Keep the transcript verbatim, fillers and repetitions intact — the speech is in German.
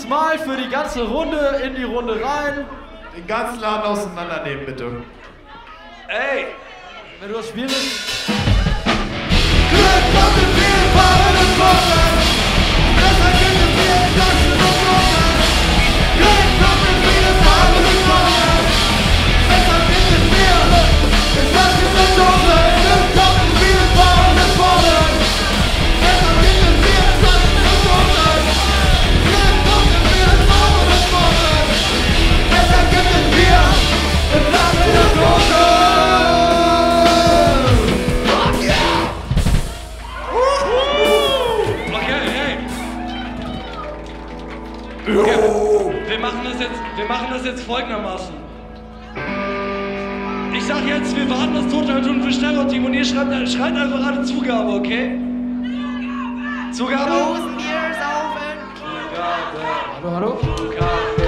Mal für die ganze Runde in die Runde rein. Den ganzen Laden auseinandernehmen, bitte. Ey, wenn du das Spiel bist. Glück kommt in vielen Farben und Formen. Besser gibt es vielen Taschen und Blumen. Glück kommt in vielen Farben und Formen. Besser gibt es mir. Ich lass mich nicht dunkel. Glück kommt in vielen Farben und Formen. Besser gibt es vielen Taschen und Blumen. Glück kommt in vielen Farben und Formen. Besser gibt es mir. Ich lass mich nicht dunkel. Okay, wir machen das jetzt, wir machen das jetzt folgendermaßen. Ich sag jetzt, wir warten das Totaltun für Stereotyp und ihr schreibt, schreibt einfach alle Zugabe, okay? Zugabe? Tausend Bier saufen. Zugabe. Hallo, hallo? Zugabe.